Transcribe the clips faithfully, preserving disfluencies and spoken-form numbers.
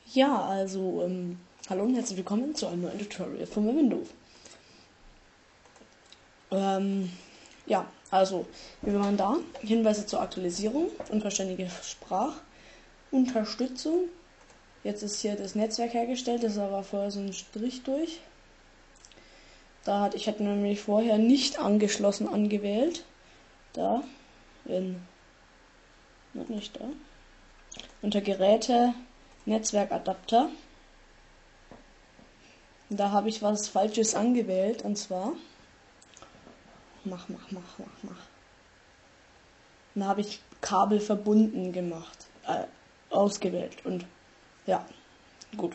Ja, also, ähm, hallo und herzlich willkommen zu einem neuen Tutorial von Windows. Ähm, ja, also, wir waren da. Hinweise zur Aktualisierung, unvollständige Sprachunterstützung. Jetzt ist hier das Netzwerk hergestellt, das ist aber vorher so ein Strich durch. Da hat, ich hatte nämlich vorher nicht angeschlossen angewählt. Da, in, noch nicht da. Unter Geräte, Netzwerkadapter. Da habe ich was Falsches angewählt, und zwar mach, mach, mach, mach, mach. Da habe ich Kabel verbunden gemacht, äh, ausgewählt und ja, gut.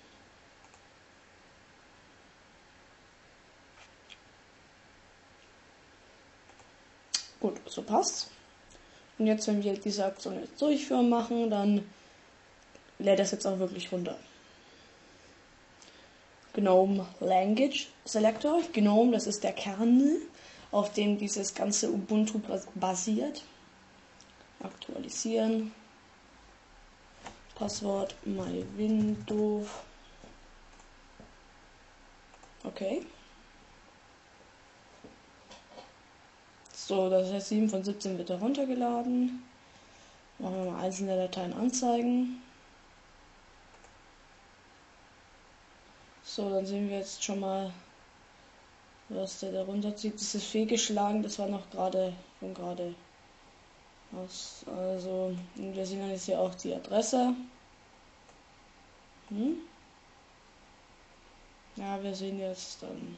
Gut, so passt's. Und jetzt, wenn wir diese Aktion jetzt durchführen machen, dann lädt das jetzt auch wirklich runter. GNOME Language Selector. GNOME, das ist der Kernel, auf dem dieses ganze Ubuntu basiert. Aktualisieren. Passwort mywindows. Okay. So, das heißt sieben von siebzehn wird heruntergeladen. Machen wir mal einzelne Dateien anzeigen. So, dann sehen wir jetzt schon mal, was der da runterzieht. Das ist fehlgeschlagen, das war noch gerade von gerade aus. Also, wir sehen jetzt hier auch die Adresse. Hm? Ja, wir sehen jetzt dann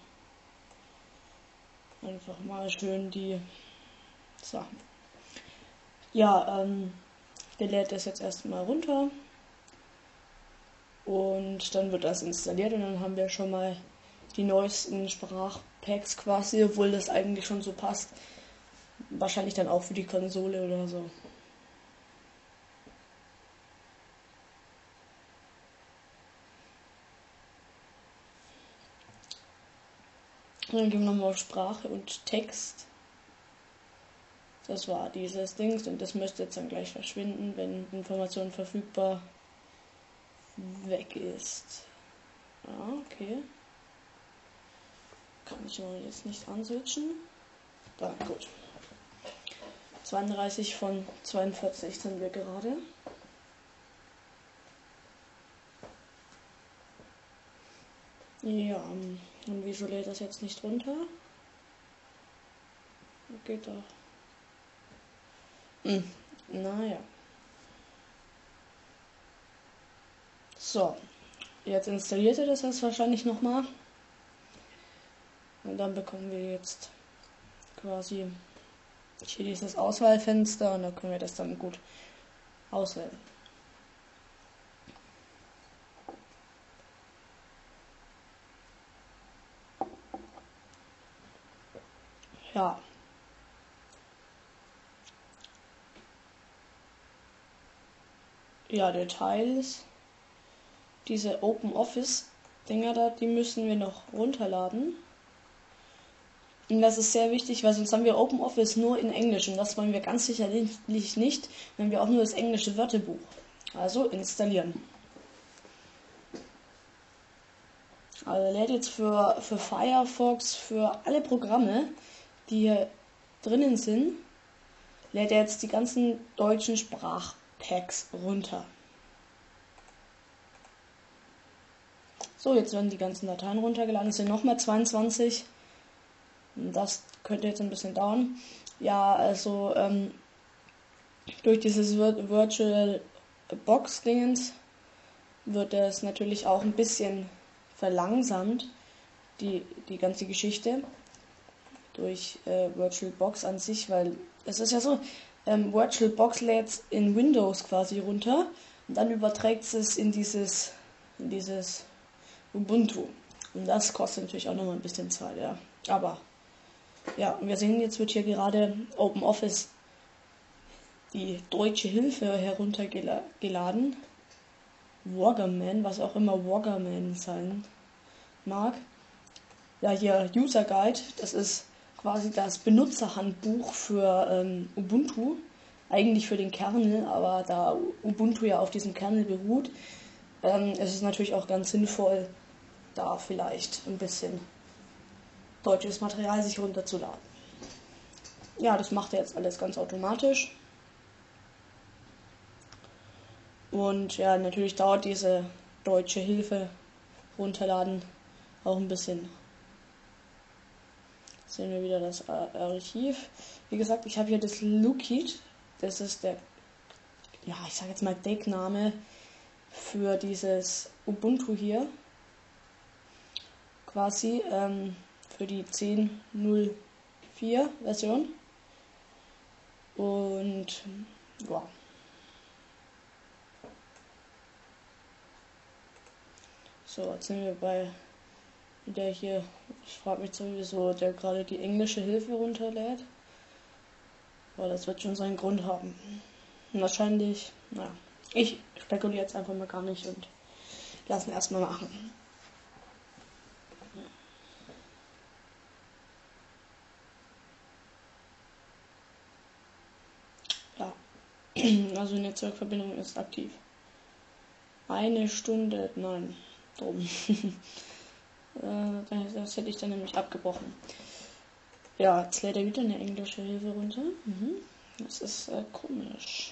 einfach mal schön die Sachen. Ja, ähm, der lädt das jetzt erstmal runter. Und dann wird das installiert und dann haben wir schon mal die neuesten Sprachpacks quasi, obwohl das eigentlich schon so passt. Wahrscheinlich dann auch für die Konsole oder so. Und dann gehen wir nochmal auf Sprache und Text. Das war dieses Dings und das müsste jetzt dann gleich verschwinden, wenn Information verfügbar weg ist. Ja, okay. Kann ich mal jetzt nicht answitchen. Da, gut. zweiunddreißig von zweiundvierzig sind wir gerade. Ja, und wieso lädt das jetzt nicht runter? Geht doch. Hm, naja. So, jetzt installiert er das jetzt wahrscheinlich nochmal. Und dann bekommen wir jetzt quasi hier dieses Auswahlfenster und da können wir das dann gut auswählen. Ja. Ja, Details. Diese Open Office Dinger da, die müssen wir noch runterladen. Und das ist sehr wichtig, weil sonst haben wir Open Office nur in Englisch und das wollen wir ganz sicherlich nicht, wenn wir auch nur das englische Wörterbuch. Also installieren. Also lädt jetzt für, für Firefox, für alle Programme, die hier drinnen sind, lädt er jetzt die ganzen deutschen Sprachpacks runter. So, jetzt werden die ganzen Dateien runtergeladen. Es sind nochmal zweiundzwanzig. Das könnte jetzt ein bisschen dauern. Ja, also ähm, durch dieses Virtual Box Dingens wird es natürlich auch ein bisschen verlangsamt, die, die ganze Geschichte durch äh, VirtualBox an sich, weil es ist ja so, ähm, VirtualBox lädt in Windows quasi runter und dann überträgt es in dieses, in dieses Ubuntu. Und das kostet natürlich auch nochmal ein bisschen Zeit, ja. Aber ja, und wir sehen, jetzt wird hier gerade OpenOffice die deutsche Hilfe heruntergeladen. Woggerman, was auch immer Woggerman sein mag. Ja, hier User Guide, das ist quasi das Benutzerhandbuch für ähm, Ubuntu. Eigentlich für den Kernel, aber da Ubuntu ja auf diesem Kernel beruht, ähm, es ist natürlich auch ganz sinnvoll, da vielleicht ein bisschen deutsches Material sich runterzuladen. Ja, das macht er jetzt alles ganz automatisch. Und ja, natürlich dauert diese deutsche Hilfe runterladen auch ein bisschen. Jetzt sehen wir wieder das Archiv. Wie gesagt, ich habe hier das Lukit. Das ist der, ja, ich sage jetzt mal Deckname für dieses Ubuntu hier. Quasi ähm, für die zehn Punkt null vier Version. Und ja. So, jetzt sind wir bei der hier. Ich frage mich sowieso, der gerade die englische Hilfe runterlädt. Aber das wird schon seinen Grund haben. Und wahrscheinlich, naja, ich spekuliere jetzt einfach mal gar nicht und lassen erstmal machen. Ja, also die Netzwerkverbindung ist aktiv. Eine Stunde, nein, drum. Das hätte ich dann nämlich abgebrochen. Ja, jetzt lädt er wieder eine englische Hilfe runter. Mhm. Das ist äh, komisch.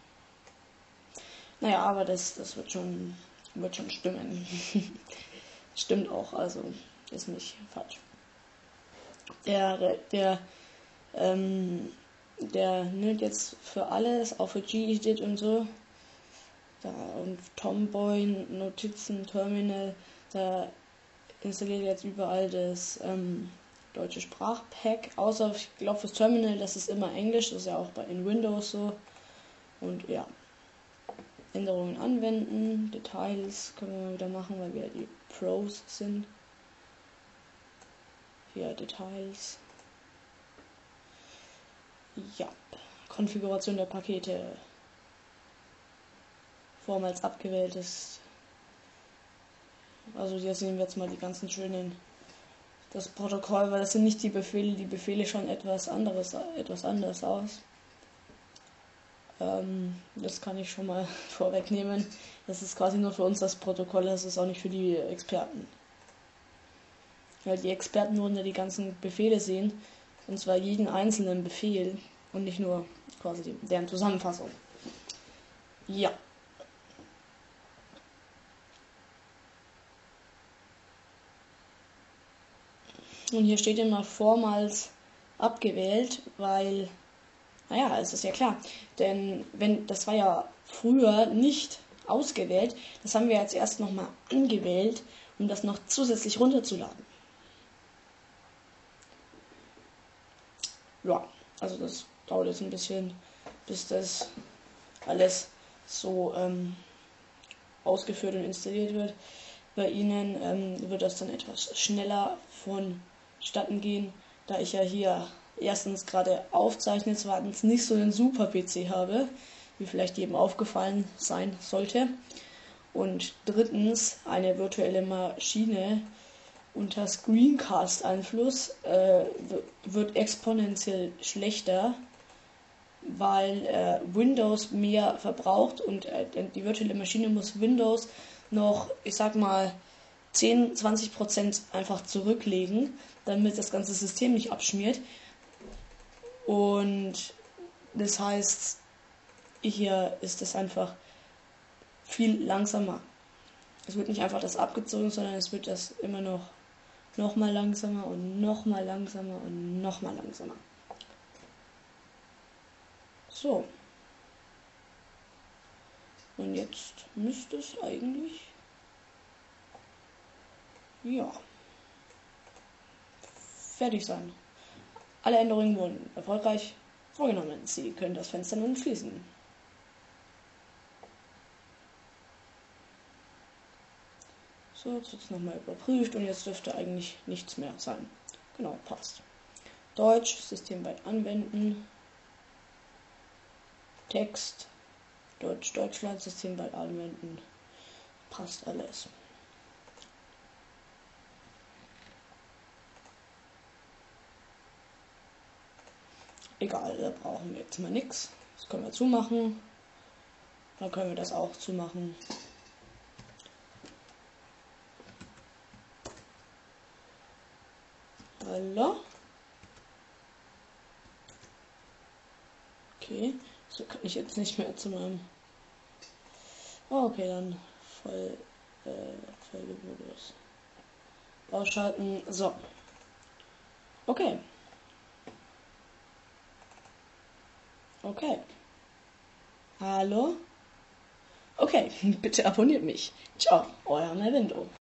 Naja, aber das, das wird schon, wird schon stimmen. Stimmt auch, also ist nicht falsch. Der, der, ähm, der nimmt jetzt für alles, auch für Gedit und so, da, und Tomboy, Notizen, Terminal, da installiert jetzt überall das ähm, deutsche Sprachpack, außer ich glaube fürs Terminal, das ist immer Englisch, das ist ja auch bei in Windows so. Und ja, Änderungen anwenden, Details können wir mal wieder machen, weil wir die Pros sind. Hier Details. Ja, Konfiguration der Pakete. Vormals abgewähltes. Also hier sehen wir jetzt mal die ganzen schönen, das Protokoll, weil das sind nicht die Befehle, die Befehle schon etwas anderes, etwas anders aus. Ähm, das kann ich schon mal vorwegnehmen. Das ist quasi nur für uns das Protokoll, das ist auch nicht für die Experten. Weil die Experten wollen ja die ganzen Befehle sehen, und zwar jeden einzelnen Befehl und nicht nur quasi deren Zusammenfassung. Ja. Und hier steht immer vormals abgewählt, weil, naja, es ist ja klar, denn wenn das war ja früher nicht ausgewählt, das haben wir jetzt erst nochmal angewählt, um das noch zusätzlich runterzuladen. Ja, also das dauert jetzt ein bisschen, bis das alles so ähm, ausgeführt und installiert wird. Bei Ihnen ähm, wird das dann etwas schneller vonstatten gehen, da ich ja hier erstens gerade aufzeichne, zweitens nicht so einen super P C habe, wie vielleicht jedem aufgefallen sein sollte, und drittens eine virtuelle Maschine unter Screencast-Einfluss äh, wird exponentiell schlechter, weil äh, Windows mehr verbraucht und äh, die virtuelle Maschine muss Windows noch, ich sag mal, zehn bis zwanzig Prozent einfach zurücklegen, damit das ganze System nicht abschmiert. Und das heißt, hier ist es einfach viel langsamer. Es wird nicht einfach das abgezogen, sondern es wird das immer noch noch mal langsamer und noch mal langsamer und noch mal langsamer. So. Und jetzt müsste es eigentlich, ja, fertig sein. Alle Änderungen wurden erfolgreich vorgenommen. Sie können das Fenster nun schließen. So, jetzt wird es nochmal überprüft und jetzt dürfte eigentlich nichts mehr sein. Genau, passt. Deutsch, systemweit anwenden. Text, Deutsch, Deutschland, systemweit anwenden. Passt alles. Egal, da brauchen wir jetzt mal nichts. Das können wir zumachen. Dann können wir das auch zumachen. Hallo? Okay, so kann ich jetzt nicht mehr zu meinem... Oh, okay, dann voll... Äh, Folgemodus. Ausschalten. So. Okay. Okay. Hallo? Okay, bitte abonniert mich. Ciao, euer Melvindo.